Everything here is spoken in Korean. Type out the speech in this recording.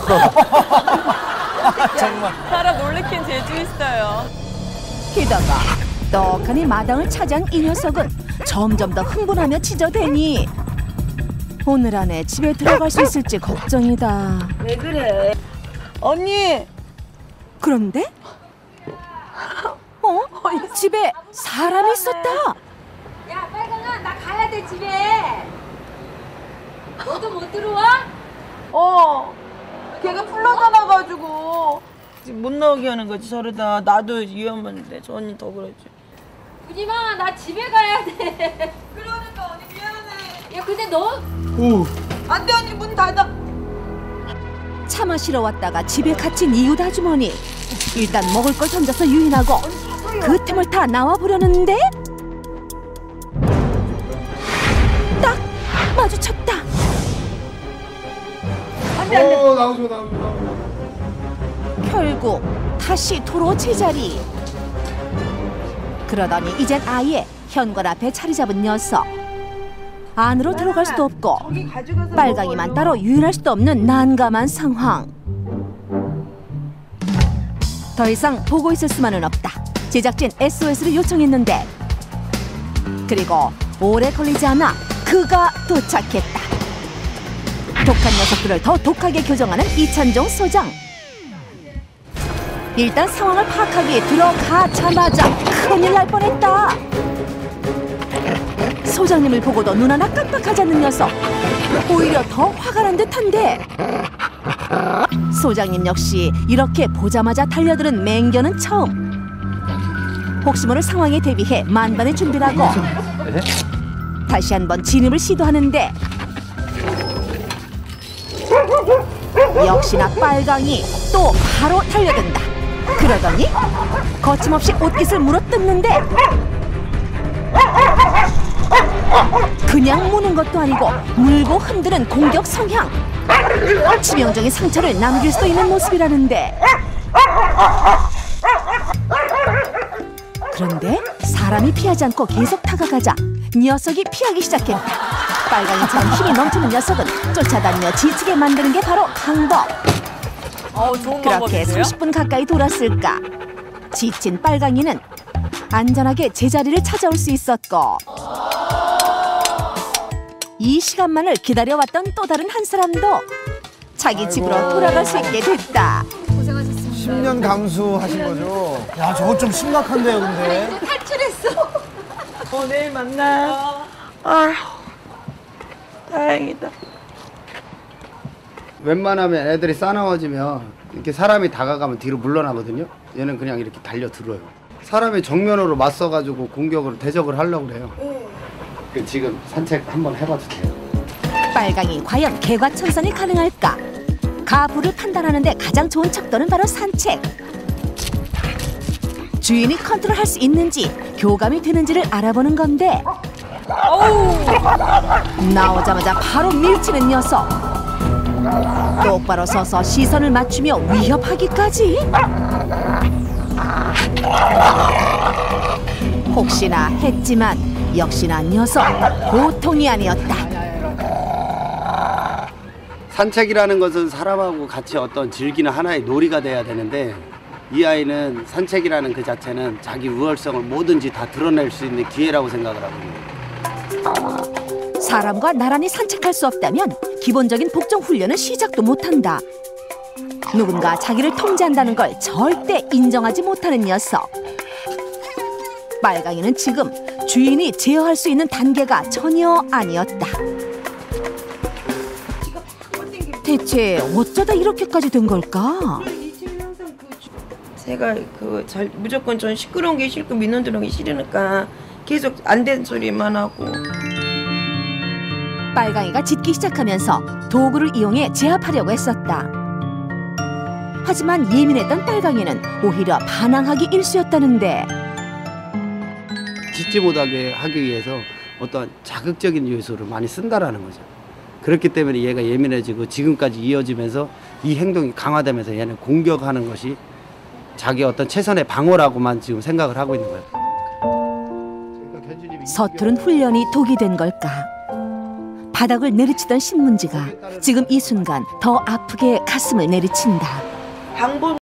정말. 사람 놀래킨 재주 있어요. 게다가 떡하니 마당을 차지한 이 녀석은 점점 더 흥분하며 짖어대니 오늘 안에 집에 들어갈 수 있을지 걱정이다. 왜 그래? 언니. 그런데 집에 사람이 있었다. 야, 빨강아, 나 가야 돼, 집에. 너도 못 들어와? 걔가 풀러나가가지고 지금 못 나오게 하는 거지. 저러다 나도 위험한데 저 언니 더 그러지. 우지마, 나 집에 가야 돼. 그러니까 언니 미안해. 야, 근데 너? 안돼 언니 문 닫아. 차 마시러 왔다가 집에 갇힌 이웃 아주머니. 일단 먹을 걸 던져서 유인하고 그 틈을 타 나와보려는데 딱 마주쳤다. 나오지 마. 결국 다시 도로 제자리. 그러더니 이젠 아예 현관 앞에 자리 잡은 녀석. 안으로 들어갈 수도 없고 빨강이만 따로 유인할 수도 없는 난감한 상황. 더 이상 보고 있을 수만은 없다. 제작진 SOS를 요청했는데 그리고 오래 걸리지 않아 그가 도착했다. 독한 녀석들을 더 독하게 교정하는 이찬종 소장. 일단 상황을 파악하기 위해 들어가자마자 큰일 날 뻔했다. 소장님을 보고도 눈 하나 깜빡하지 않는 녀석. 오히려 더 화가 난 듯한데 소장님 역시 이렇게 보자마자 달려드는 맹견은 처음. 혹시 모를 상황에 대비해 만반의 준비를 하고 다시 한번 진입을 시도하는데 역시나 빨강이 또 바로 달려든다. 그러더니 거침없이 옷깃을 물어뜯는데 그냥 무는 것도 아니고 물고 흔드는 공격 성향. 치명적인 상처를 남길 수도 있는 모습이라는데 그런데 사람이 피하지 않고 계속 다가가자 녀석이 피하기 시작했다. 빨강이처럼 힘이 넘치는 녀석은 쫓아다니며 지치게 만드는 게 바로 방법. 좋은 그렇게 방법인데요? 30분 가까이 돌았을까. 지친 빨강이는 안전하게 제자리를 찾아올 수 있었고 이 시간만을 기다려왔던 또 다른 한 사람도 자기 집으로 돌아갈 수 있게 됐다. 10년 감수하신 거죠? 야, 저거 좀 심각한데요, 근데. 탈출했어. 내일 만나. 아휴 다행이다. 웬만하면 애들이 싸나워지면 이렇게 사람이 다가가면 뒤로 물러나거든요. 얘는 그냥 이렇게 달려들어요. 사람이 정면으로 맞서가지고 공격으로 대적을 하려고 그래요. 지금 산책 한번 해봐도 돼요. 빨강이 과연 개과천선이 가능할까? 가부를 판단하는데 가장 좋은 척도는 바로 산책. 주인이 컨트롤할 수 있는지 교감이 되는지를 알아보는 건데 나오자마자 바로 밀치는 녀석. 똑바로 서서 시선을 맞추며 위협하기까지. 혹시나 했지만 역시나 녀석 보통이 아니었다. 산책이라는 것은 사람하고 같이 어떤 즐기는 하나의 놀이가 돼야 되는데 이 아이는 산책이라는 그 자체는 자기 우월성을 뭐든지 다 드러낼 수 있는 기회라고 생각을 하거든요. 사람과 나란히 산책할 수 없다면 기본적인 복종 훈련은 시작도 못한다. 누군가 자기를 통제한다는 걸 절대 인정하지 못하는 녀석. 빨강이는 지금 주인이 제어할 수 있는 단계가 전혀 아니었다. 대체 어쩌다 이렇게까지 된 걸까? 제가 무조건 전 시끄러운 게 싫고 민원 들어오는 게 싫으니까 계속 안 된 소리만 하고. 빨강이가 짖기 시작하면서 도구를 이용해 제압하려고 했었다. 하지만 예민했던 빨강이는 오히려 반항하기 일쑤였다는데 짖지 못하게 하기 위해서 어떤 자극적인 요소를 많이 쓴다라는 거죠. 그렇기 때문에 얘가 예민해지고 지금까지 이어지면서 이 행동이 강화되면서 얘는 공격하는 것이 자기 어떤 최선의 방어라고만 지금 생각을 하고 있는 거예요. 서투른 훈련이 독이 된 걸까? 바닥을 내리치던 신문지가 지금 이 순간 더 아프게 가슴을 내리친다. 방법